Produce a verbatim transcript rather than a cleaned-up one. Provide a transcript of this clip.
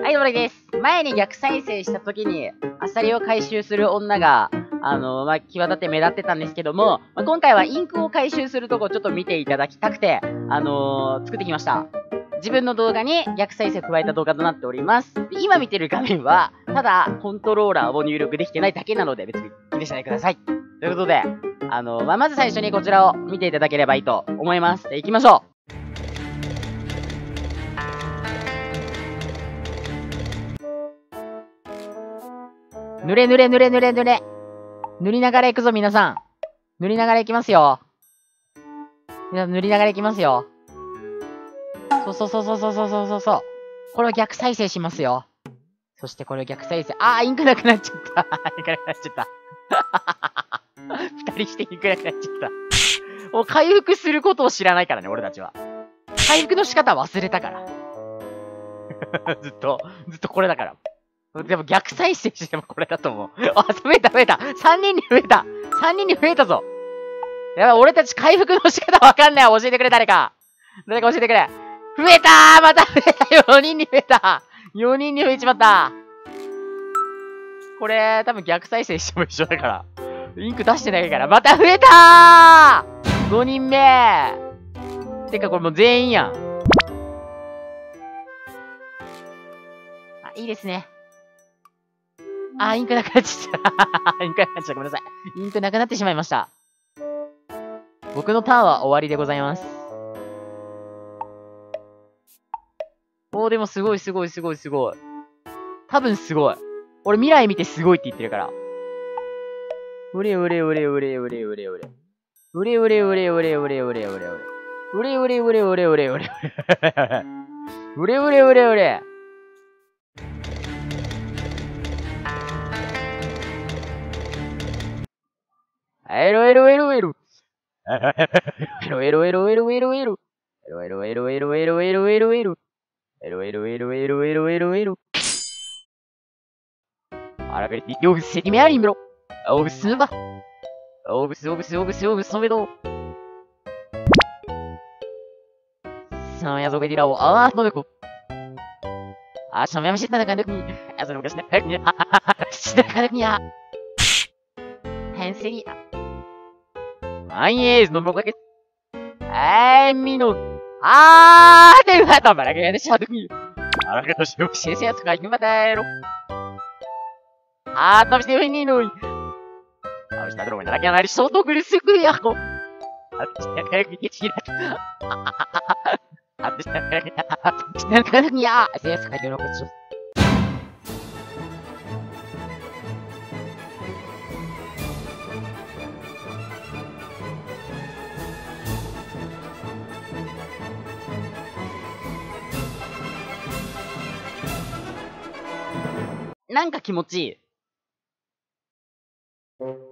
はい、どうもです。前に逆再生した時に、アサリを回収する女が、あの、まあ、際立って目立ってたんですけども、まあ、今回はインクを回収するとこちょっと見ていただきたくて、あのー、作ってきました。自分の動画に逆再生を加えた動画となっております。で今見てる画面は、ただ、コントローラーを入力できてないだけなので、別に気にしないでください。ということで、あのー、まあ、まず最初にこちらを見ていただければいいと思います。で、行きましょう。濡れ濡れ濡れ濡れ濡れ。塗りながら行くぞ、皆さん。塗りながら行きますよ。皆さん塗りながら行きますよ。そうそうそうそうそうそうそうそう。これを逆再生しますよ。そしてこれを逆再生。あー、インクなくなっちゃった。インクなくなっちゃった。二人してインクなくなっちゃった。もう回復することを知らないからね、俺たちは。回復の仕方忘れたから。ずっと、ずっとこれだから。でも逆再生してもこれだと思う。あ、増えた増えた !さん 人に増えた !さん 人に増えたぞやばい、俺たち回復の仕方わかんない教えてくれ、誰か誰か教えてくれ増えたーまた増えた !よ 人に増えた !よ 人に増えちまったこれ、多分逆再生しても一緒だから。インク出してないから。また増えたー !ご 人目てかこれもう全員やん。あ、いいですね。あ、インクなくなっちゃった。インクなくなっちゃった。ごめんなさい。インクなくなってしまいました。僕のターンは終わりでございます。おー、でもすごいすごいすごいすごい。多分すごい。俺未来見てすごいって言ってるから。うれうれうれうれうれうれうれ。うれうれうれうれうれうれうれうれ。うれうれうれうれうれうれうれ。うれうれうれうれ。エロエロエロエロ。エロエロエロエロエロエロ。エロエロエロエロエロエロエロエロ。エロエロエロエロエロエロエロ。あらかりて、よぶせきめありんぶろ。おぶすば。おぶすおぶすおぶすおぶすおめど。さあ、やぞげりらお、あー、のべこ。あ、しゃめましたなかぬくに。あ、その昔ね、はにゃ、はははは、しなかぬくにゃ。へんせにゃ。アンエーズのもかけ。えー、みの。あー、で、うわ、たまらけやでしゃどき。あらかとしよ、しえせやつかいきまたやろ。あー、たびしてよいにのい。あ、したどろめならけなり、しょうとくるすくやこ。あ、してやかやきけちら。あ、してやかやき、あ、してやかやきや。せやつかいきのこちょ。なんか気持ちいい。